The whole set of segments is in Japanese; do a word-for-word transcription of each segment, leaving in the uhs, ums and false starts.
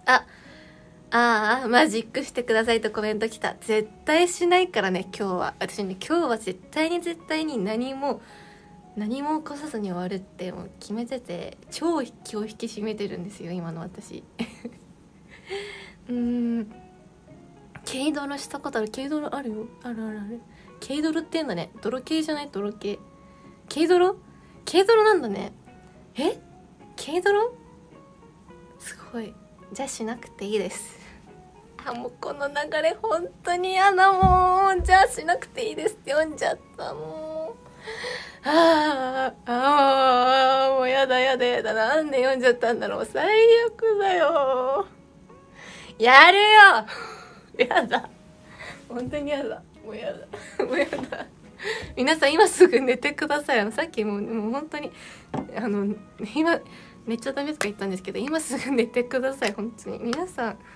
ああーマジックしてくださいとコメント来た。絶対しないからね今日は。私ね今日は絶対に絶対に何も何も起こさずに終わるってもう決めてて、超気を引き締めてるんですよ今の私うーん軽泥したことある？軽泥あるよ。あるあるある。軽泥っていうんだね。泥系じゃない？泥系。軽泥？軽泥なんだね。え？軽泥？すごい。じゃあしなくていいです。あ、もうこの流れ本当に嫌だもん。じゃあしなくていいですって読んじゃったもん。あーあーもうやだやだやだ。なんで読んじゃったんだろう。最悪だよ。やるよやだ。本当にやだ。もうやだ。もうやだ。皆さん今すぐ寝てください。あのさっきもう、もう本当にあの今寝ちゃダメとか言ったんですけど、今すぐ寝てください。本当に皆さん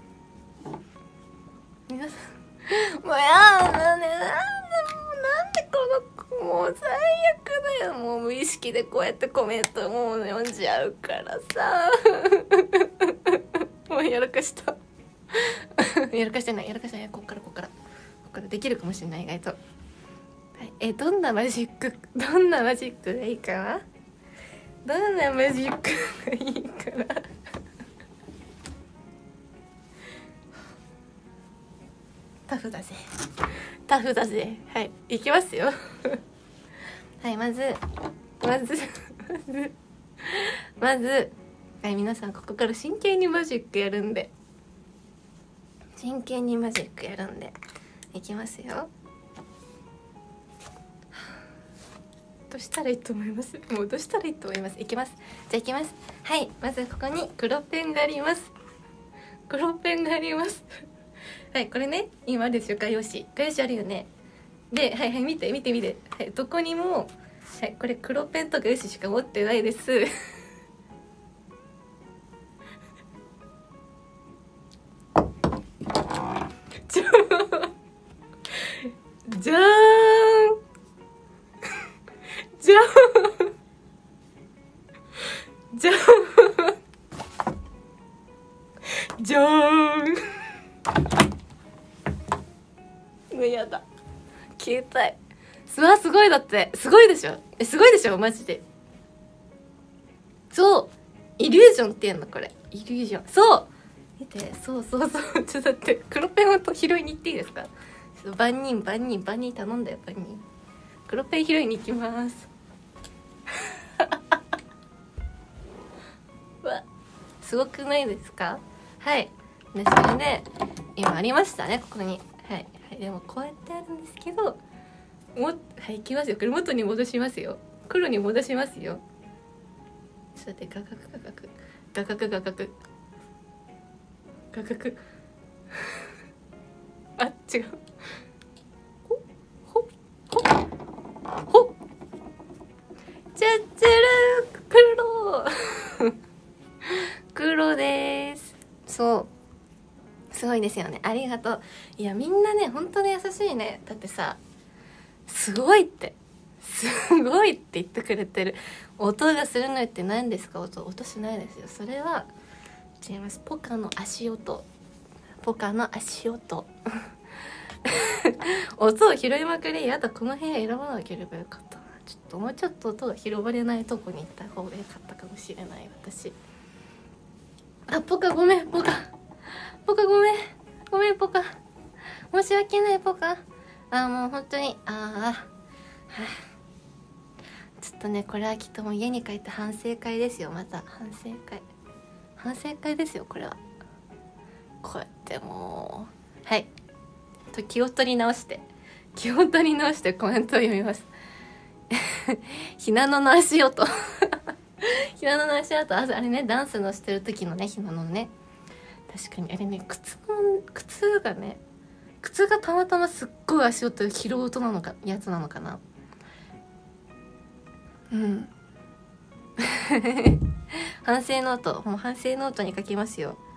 皆さんもうやだね。なんでもうなんでこのもう最悪だよ。もう無意識でこうやってコメントもう読んじゃうからさもうやらかしたやらかしてないやらかしてない。こっからこっからこっからできるかもしれない意外と。はい、えどんなマジックどんなマジックがいいかな。どんなマジックがいいかなタフだぜタフだぜ。はい、いきますよはい、まずまずまずまずはい、皆さんここから真剣にマジックやるんで真剣にマジックやるんでいきますよ。どうしたらいいと思います？もうどうしたらいいと思います？いきます。じゃあいきます。はい、まずここに黒ペンがあります。黒ペンがありますはい、これね今あるでしょ。画用紙画用紙あるよね。で、はいはい、見て見て見て、はい、どこにも、はい、これ黒ペンと画用紙しか持ってないですじゃーんじゃーんじゃーんじゃーんじゃーんもうやだ。消えたい。すわすごい。だってすごいでしょ。えすごいでしょマジで。そうイリュージョンっていうのこれ。イリュージョン。そう見て。そうそうそう。ちょっと待って、黒ペンをと拾いに行っていいですか。ちょっと万人万人万人頼んだよ。万人黒ペン拾いに行きますうわすごくないですか。はいでそれで今ありましたねここに。はい、はい、でもこうやってあるんですけどもはいいきますよ。これ元に戻しますよ。黒に戻しますよ。ちょっと待って、ガカクガカクガカクガカクガカクあ違う。ほほほほチャッチャル黒黒です。そうすごいですよね。ありがとう。いやみんなね本当に優しいね。だってさすごいってすごいって言ってくれてる。音がするのって何ですか。音音しないですよ。それは違います。ポカの足音ポカの足音音を拾いまくり。やだこの部屋選ばなければよかったな。ちょっともうちょっと音が拾われないとこに行った方がよかったかもしれない私。あポカごめんポカポカごめんごめんポカ申し訳ないポカ。あもう本当にああ、はあ、ちょっとねこれはきっともう家に帰って反省会ですよ。また反省会反省会ですよこれは。こうやってもうはいと気を取り直して気を取り直してコメントを読みますひなのの足音ひなのの足音。あれねダンスのしてる時のねひなのね。確かにあれね靴の靴がね靴がたまたますっごい足音で拾う音なのかやつなのかな。うん反省ノートもう反省ノートに書きますよ。